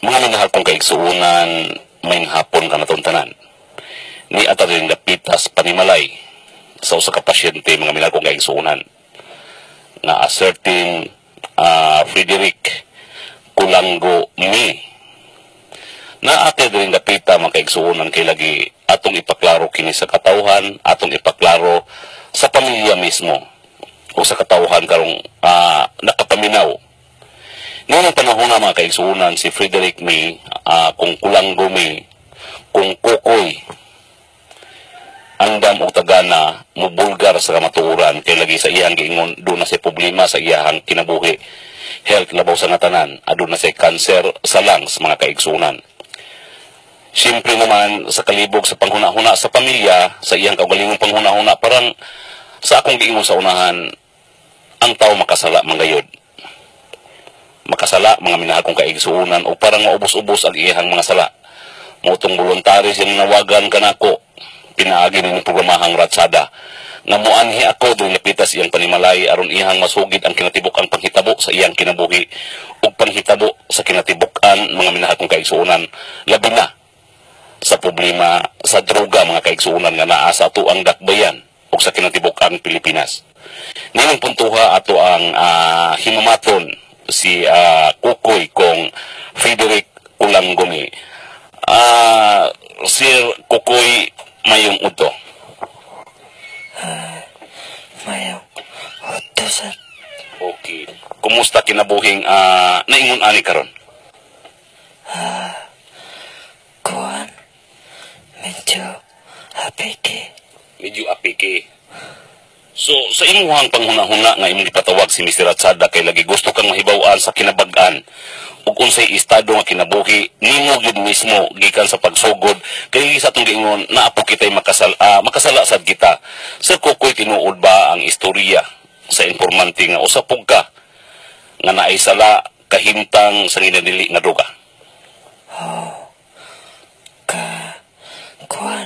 Mga minahal kong kaigsuunan, may hapon ka natuntanan. Ni atarin dapitas panimalay sa usa ka pasyente mga minahal kong kaigsuunan. Na a certain Frederick Kulango Mi. Na ate rin dapita mga kaigsuunan kay lagi atong ipaklaro kini sa katawhan, atong ipaklaro sa pamilya mismo o sa katawhan karong nakapaminaw. Noong panahon na mga kaigsuunan, si Frederick Mi, kung Kulango Mi, kung Kukoy, andam o tagana, mubulgar sa kamatuuran, kay lagi sa iyang giingon, doon na si problema sa iyang kinabuhi, health labaw sa ngatanan, doon na si cancer sa lungs, mga kaigsuunan. Siyempre naman, sa kalibog sa panghuna-huna sa pamilya, sa iyang kaugalingong panghuna-huna, parang sa akong giingon sa unahan, ang tao makasala manggayod. Makasala mga minahal kong kaigsuunan o parang maubos-ubos ang iyang mga sala. Motong voluntary siyang nawagan kanako, pinaagi ng programahang ratsada. Namuanhi ako doon napitas iyang panimalay aron iyang masugid ang kinatibuk ang panghitabo sa iyang kinabuhi o panghitabo sa kinatibukan mga minahal kong kaigsuunan. Labi na sa problema sa droga mga kaigsuunan nga naa sa ato ang dakbayan o sa kinatibuk-ang Pilipinas. Nilang puntuha ato ang hinumaton si Kukoy kong Frederick Kulango Mi. Sir Kukoy, mayong uto. Mayong uto, sir. Okay. Kumusta kinabuhing naingon ani karon? Kuwan, medyo apiki. Medyo apiki. So, sa imuhang panghuna-huna nga imong gipatawag si Mr. Ratsada kay lagi gusto kang mahibaw-an sa kinabag-an ug unsay estado nga kinabuhi nimo gyud mismo gikan sa pagsugod kay sa atong giingon naapo kitay makasala sad kita. Sir Kukoy, tinuod ba ang istorya sa informante nga usapog ka nga naay sala kahimtang sa ginadili nga droga? Kuwan,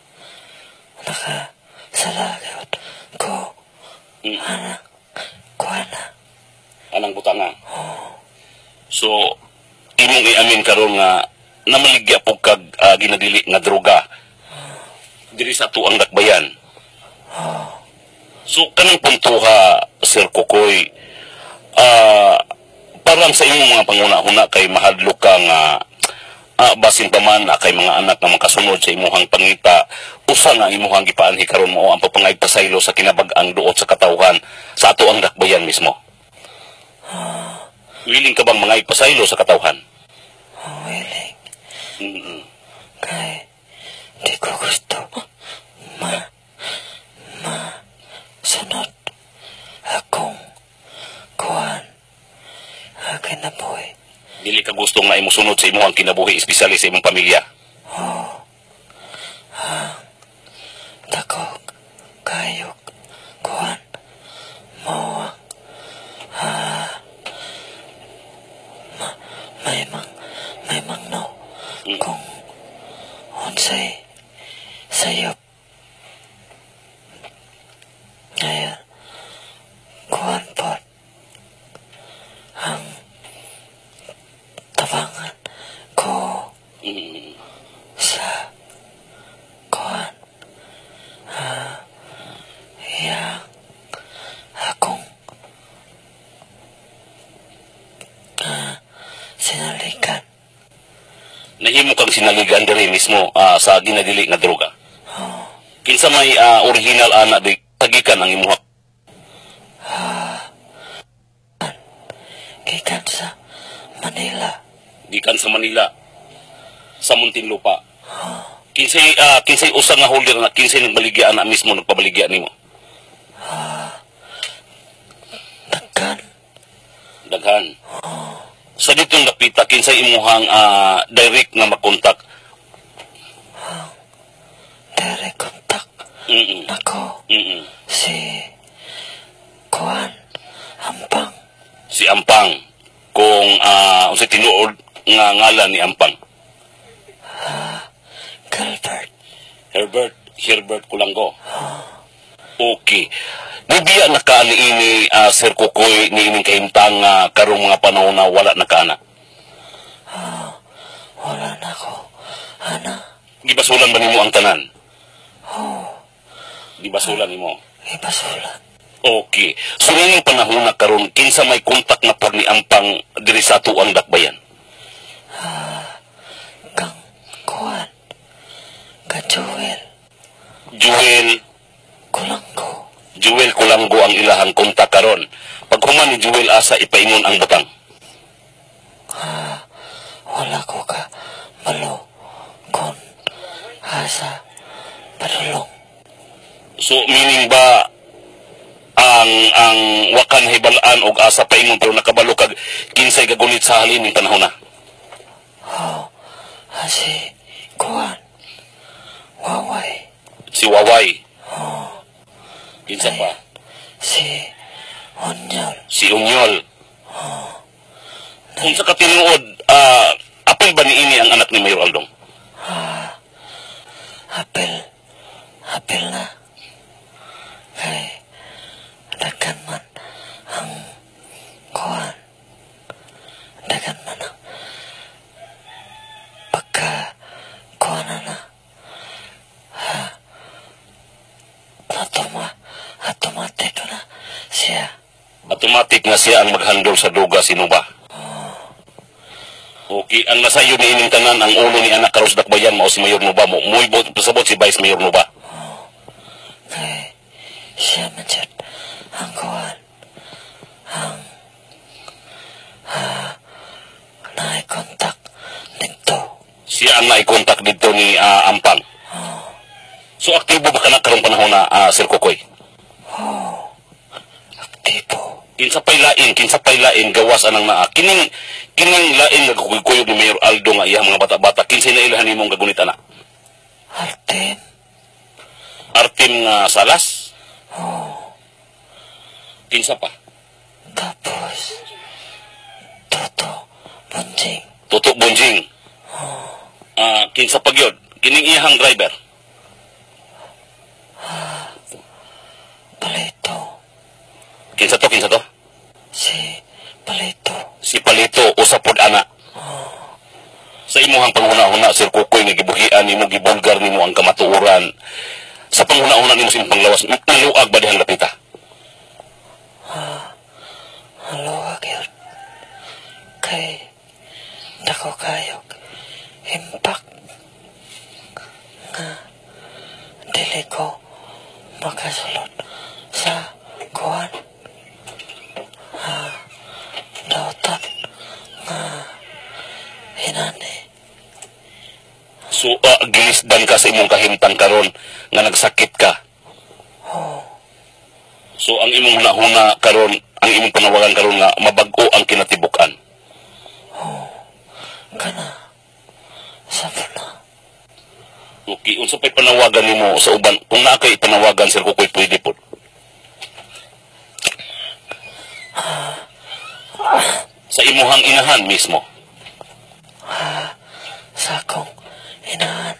salagot ko. Kuwana. Anang butanga? So, imong iamin karon nga namaligya po kag ginadili nga droga diri sa tuang dakbayan. So, kanang puntuha, Sir Kukoy, parang sa imong mga panguna-huna kay mahadlok ka nga basin pa man kay mga anak na makasunod sa imuhang pangita, usa nga imuhang gipaanhi karon mo ang papangay pasaylo sa kinabag-ang duot sa katawhan sa ato ang dakbayan mismo. Willing ka bang mangay pasaylo sa katawhan? Willing. Kay di ko gusto sunod akong kuwan akin na boy. Dili ka gustong na imusunod sa imuhang kinabuhi, espesyali sa imong pamilya? Takog, kayok, kuwan, mawang, may mangno, kung unsay sayop. Ngayon, kuwan po, ang tabangan ko sa kuwan yang akong sinaligan. Nahimo kang sinaligan diri mismo sa ginadili nga droga? Kinsa may original ana di tagikan ang imuha? Gikan sa Manila. Gikan sa Manila, sa Muntinlupa. Kinsay usa nga holder na kinsay nagbaligya na mismo nagpabaligya nimo? Daghan. Sa ditong lapita kinsay imuhang direct nga makontak? Direct contact. Nako. Si Kuan Ampang. Si Ampang. Kung unsay tinuod nga ngalan ni Ampang? Herbert Kulango. Okay. Nibiya na ka ni ini Sir Kukoy ni ining kahimtang karong mga panahon na wala na ka na? wala na ko. Ana, Gibasulan ba nimo ang tanan? oh, Gibasulan nimo. ipasulat. Okay. So ngayong panahon na karon kinsa may kontak na pag ni Ampang diri sa atuang dakbayan? Kang kuan. Ka Joel. Joel Kulanggo ang ilahang kontak karon. Pag human ni Joel asa ipaingon ang butang. Wala ko ka malo kon asa padulong. So meaning ba ang wakan hibalaan og asa paingon pero nakabalo kag kinsay gagunit sa halin ning panahon na? Si kuan. Waway. Si Waway. Kinsa pa? Si Onyol. Si Unyol. Kung sa katinuod, apil ba niini ang anak ni Mayor Aldong? Apil na. Kay dagan man ang kuan. Dagan man ang pagka kuan na. Automatic na siya. Automatic na siya ang maghandol sa duga, sino ba? Okay, ang nasayo ni ining tanan ang ulo ni anak karos dakbayan mao si Mayor Nuba mo. Muy pasabot si Vice Mayor Nuba. Kay siya man siya ang kuan. Ang nai-contact dito. Siya ang nai-contact dito ni Ampang. So aktibo ba ka na karong panahon na Sir Kukoy? Aktibo. Kinsa pay lain gawas anang naa. Kining lain nga kuyog ni Mayor Aldo nga iyang mga bata-bata kinsay na ilahan nimong gagunit ana? Artem nga Salas? Kinsa pa? Tapos Toto Bonjing. Kinsa pa gyud? Kining iyang driver? Palito. Kinsa to? Si Palito usa pod ana. Sa imuhang panghuna-huna Sir Kukoy nga gibuhian nimo gibulgar nimo ang kamatuoran. Sa panghuna-huna nimo sa panglawas, naluag ba dihang lapita? Haluag yun. Kay dako kayog impact nga dili ko makasulod sa kuwan. Dautan nga hinani. So, gilisdan ka sa imong kahimtang karon nga nagsakit ka. So, ang imong huna-huna karon, ang imong panawagan karon nga mabag-o ang kinatibukan. Kana sabi na. Okay, unsa pay panawagan nimo sa uban? Kung naa kay panawagan Sir Kukoy pwede pod. Sa imuhang inahan mismo. Sa akong inahan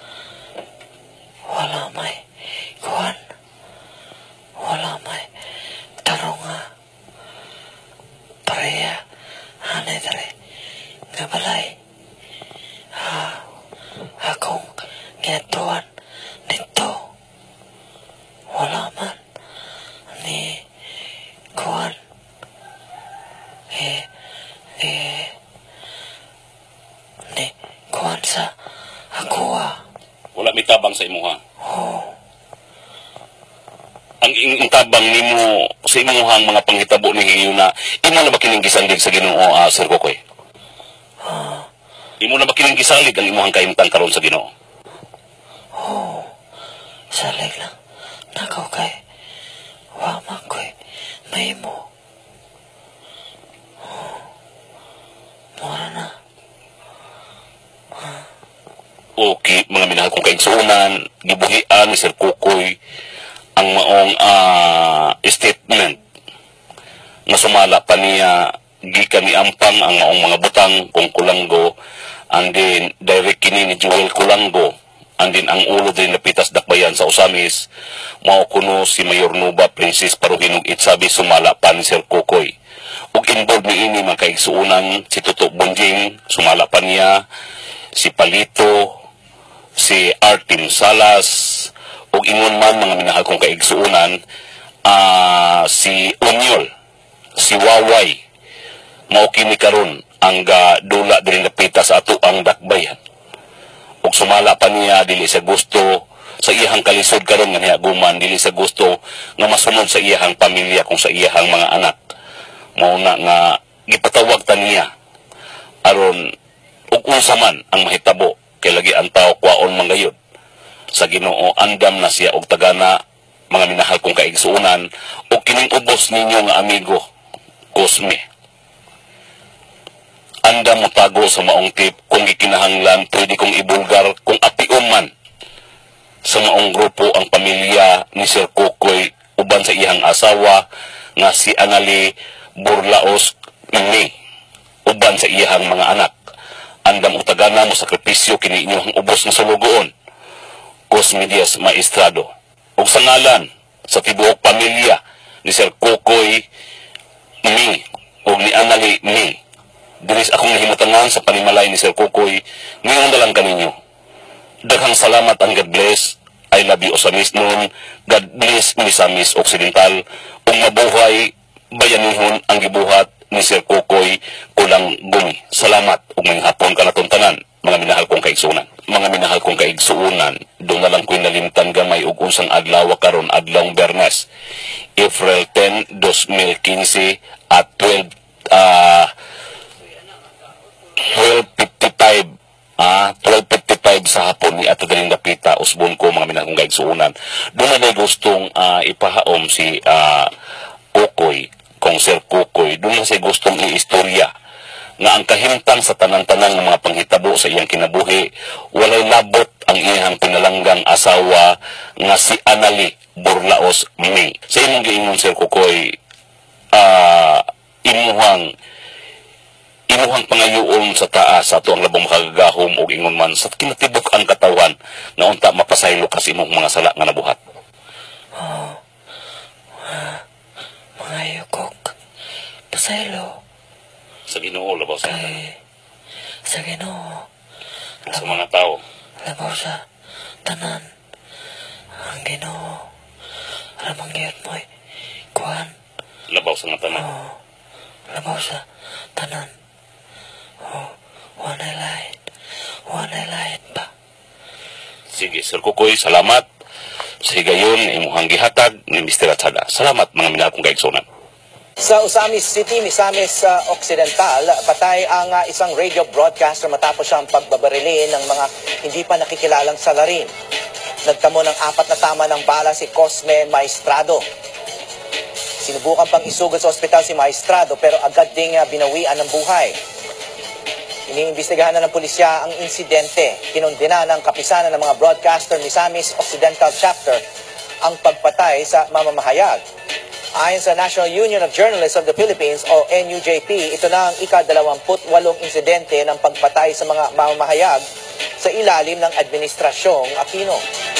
wala may kuwan. Wala may tarunga. Pareya hanay dere nga balay. Akong ginatuan dito. Wala man ni kuwan. Ni kuwan sa akuha. Wala may tabang sa imuha. Ang tabang nimo sa imuhang mga panghitabo ni Hiyuna, imo na ba kining gisalig sa Ginoo, Sir Kukoy? Imo na ba kining gisalig ang imuhang kahimtang karon sa Ginoo? Salig lang. Nakaw kay wama ko'y may mo. Mura na. Okay, mga minahal kong kaigsuunan, gibuhian ni Sir Kukoy ang maong statement na sumala pa niya gikan ni Ampang ang maong mga butang kung Kulanggo and then direct kini ni Joel Kulanggo and then ang ulo din napitas dakbayan sa Usamis mao kuno si Mayor Nuba Princess Paruhinog Itsabi sumala pa ni Sir Kukoy ug involved ni ini mga kaigsuunan si Toto Bonjing sumala pa niya si Palito, si Artim Salas, o ingon man mga minahal kong kaigsuunan, si Unyol, si Waway, mao kini karon ang dula diri napita sa ato ang dakbayan. Ug sumala pa niya dili sa gusto sa iyahang kalisod karon nga guman, dili sa gusto nga masunod sa iyahang pamilya kung sa iyahang mga anak. Mao na nga gipatawag ta niya aron ug unsa man ang mahitabo kay lagi ang tao kwaon manggayod sa Ginoo. Andam na siya og tagana mga minahal kong kaigsuunan o kining ubos ninyo nga amigo Cosme. Andam mo tago sa maong tip kung gikinahanglan pwede kong ibulgar kung apion man sa maong grupo ang pamilya ni Sir Kukoy uban sa iyang asawa nga si Anali Burlaos Mimi uban sa iyang mga anak. Andam utagana mo sakripisyo kini inyong ubos nga sulugoon Cosme Diaz Maestrado ug sa ngalan sa tibuok pamilya ni Sir Kukoy Mimi ug ni Anali Mimi dinis akong nahimutangan sa panimalay ni Sir Kukoy ngayon na lang kaninyo. Daghang salamat and God bless. I love you Osamis noon. God bless Misamis Occidental. Kung mabuhay, bayanihon ang gibuhat ni Sir Kukoy Kulang Gumi. Salamat ug may hapon ka natuntanan, mga minahal kong kaigsuunan. Mga minahal kong kaigsuunan, doon na lang ko'y nalimtan gamay ug unsang adlaw karon adlawng Bernes, April 10, 2015 at 12:55 sa hapon ni ato galing dapita usbon ko mga minahal kong kaigsuunan. Doon na gustong ipahaom si Kukoy kung Sir Kukoy. Doon na siya gustong iistorya nga ang kahimtang sa tanang-tanang ng mga panghitabo sa iyang kinabuhi walay labot ang iyang pinalanggang asawa nga si Anali Burlaos Mimi. Sa imong giingon Sir Kukoy, imuhang pangayuon sa taas sa ato ang labong makagagahom o ingon man sa kinatibok ang katawan na unta mapasaylo kasi imong mga sala nga nabuhat. Mga yukok, pasaylo. Sa Ginoo labaw sa Sa Ginoo. sa mga tao. Labaw sa tanan. Ang Ginoo. Alam ang gayot mo'y kuhan. Labaw sa mga tanan. Labaw sa tanan. Wanay light ba? Sige, Sir Kukoy, salamat sa higayon imuhang gihatag ni Mr. Atsada. Salamat mga minahal kong kaigsuunan. Sa Osamis City, Misamis Occidental, patay ang isang radio broadcaster matapos siyang pagbabarili ng mga hindi pa nakikilalang salarin. Nagtamo ng 4 na tama ng bala si Cosme Maestrado. Sinubukan pang isugat sa ospital si Maestrado pero agad ding binawian ng buhay. Iniimbestigahan na ng pulisya ang insidente. Kinundina ng kapisanan ng mga broadcaster Misamis Occidental Chapter ang pagpatay sa mamamahayag. Ayon sa National Union of Journalists of the Philippines o NUJP, ito na ang ika-28 insidente ng pagpatay sa mga mamamahayag sa ilalim ng Administrasyong Aquino.